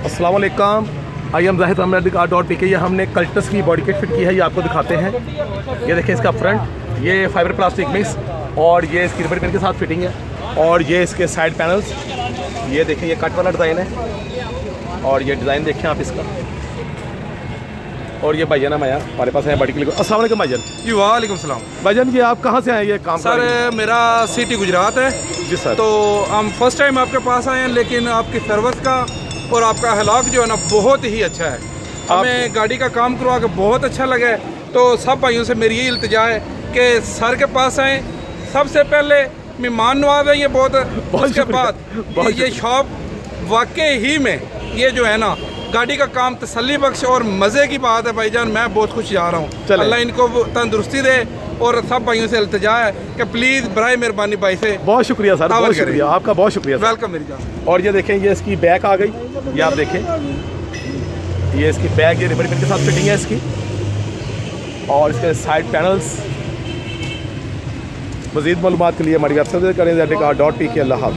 अस्सलाम वालेकुम। I am Zahid ये हमने कल्टस की बॉडी किट फिट की है, ये आपको दिखाते हैं। ये देखिए इसका फ्रंट, ये फाइबर प्लास्टिक मिक्स और ये इसकी रिबन पिन के साथ फिटिंग है। और ये इसके साइड पैनल्स, ये देखिए ये कट वाला डिज़ाइन है और ये डिज़ाइन देखें आप इसका। और ये भाईजान हमारे हमारे पास है बॉडी के लिए। अस्सलाम वालेकुम भाईजान। जी वालेकुम सलाम। भाईजान ये आप कहाँ से आए ये काम? सर मेरा सिटी गुजरात है जी सर। तो हम फर्स्ट टाइम आपके पास आए हैं, लेकिन आपकी सर्विस का और आपका हलाक जो है ना बहुत ही अच्छा है। हमें गाड़ी का काम करवा के बहुत अच्छा लगा है। तो सब भाइयों से मेरी यही इल्तिजा है कि सर के पास आएँ। सबसे पहले मेहमान नवाज है ये बहुत उसके बाद ये शॉप वाकई ही में ये जो है ना गाड़ी का काम तसल्ली बख्श और मज़े की बात है भाईजान। मैं बहुत खुश जा रहा हूँ। अल्लाह इनको तंदुरुस्ती दे और सब भाइयों से इल्तिजा है कि प्लीज़ बराए मेहरबानी भाई से। बहुत शुक्रिया सर, बहुत शुक्रिया आपका, बहुत शुक्रिया। वेलकम मेरी जान। और ये देखें ये इसकी बैक आ गई, ये आप देखें ये इसकी बैक, ये रिबन पिन के साथ फिटिंग है इसकी। और इसके साइड पैनल्स। मज़ीद मालूमात के लिए हमारी वेबसाइट करें ज़ाकार.pk। अल्लाह हाफ़िज़।